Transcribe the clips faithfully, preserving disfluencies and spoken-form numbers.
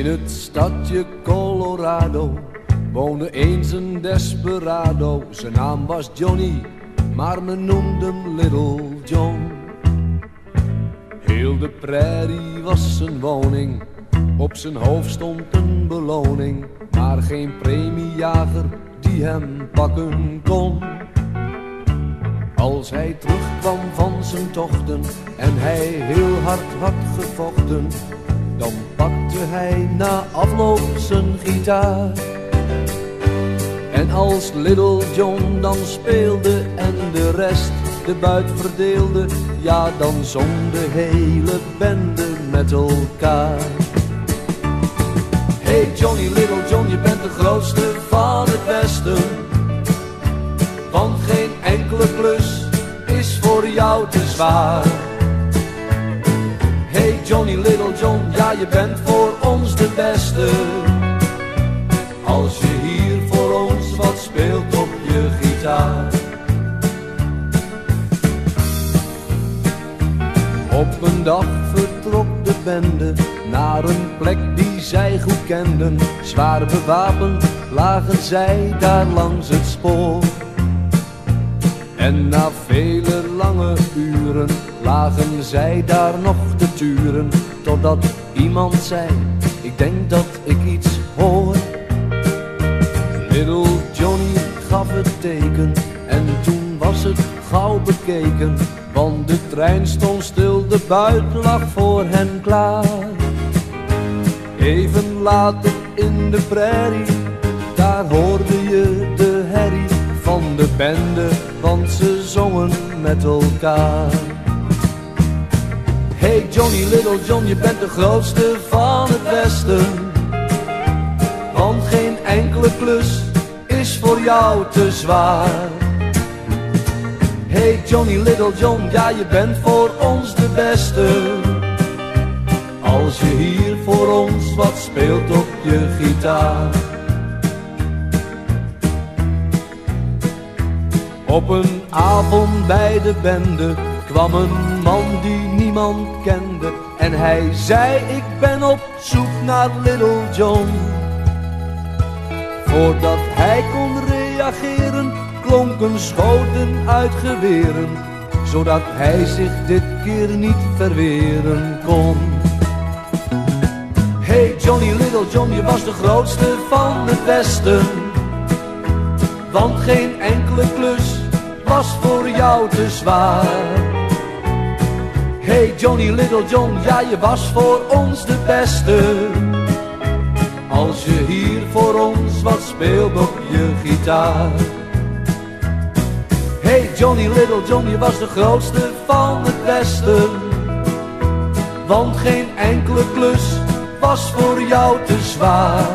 In het stadje Colorado woonde eens een desperado. Zijn naam was Johnny, maar men noemde hem Little John. Heel de prairie was zijn woning, op zijn hoofd stond een beloning, maar geen premiejager die hem pakken kon. Als hij terugkwam van zijn tochten en hij heel hard had gevochten, dan pakte hij na afloop zijn gitaar. En als Little John dan speelde en de rest de buit verdeelde, ja, dan zong de hele bende met elkaar. Hey Johnny, Little John, je bent de grootste van het Westen, want geen enkele klus is voor jou te zwaar. Hey Johnny, Little John, ja, je bent voor ons de beste, als je hier voor ons wat speelt op je gitaar. Op een dag vertrok de bende naar een plek die zij goed kenden. Zwaar bewapend lagen zij daar langs het spoor. En na vele lange uren lagen zij daar nog te turen, totdat iemand zei, ik denk dat ik iets hoor. Little Johnny gaf het teken en toen was het gauw bekeken, want de trein stond stil, de buit lag voor hen klaar. Even later in de prairie, daar hoorde je de herrie van de bende, want ze zongen met elkaar. Hey Johnny, Little John, je bent de grootste van het Westen, want geen enkele klus is voor jou te zwaar. Hey Johnny, Little John, ja, je bent voor ons de beste, als je hier voor ons wat speelt op je gitaar. Op een avond bij de bende kwam een man die niemand kende en hij zei, ik ben op zoek naar Little John. Voordat hij kon reageren klonken schoten uit geweren, zodat hij zich dit keer niet verweren kon. Hey Johnny, Little John, je was de grootste van het Westen, want geen enkele klus was voor jou te zwaar. Hey Johnny, Little John, ja, je was voor ons de beste, als je hier voor ons wat speelt op je gitaar. Hey Johnny, Little John, je was de grootste van het Westen, want geen enkele klus was voor jou te zwaar.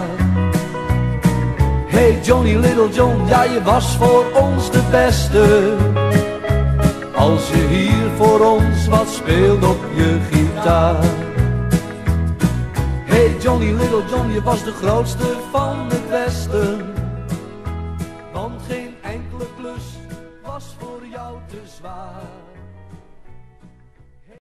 Hey Johnny, Little John, ja, je was voor ons de beste, als je hier voor ons wat speelt op je gitaar. Hey Johnny, Little John, je was de grootste van het Westen, want geen enkele klus was voor jou te zwaar.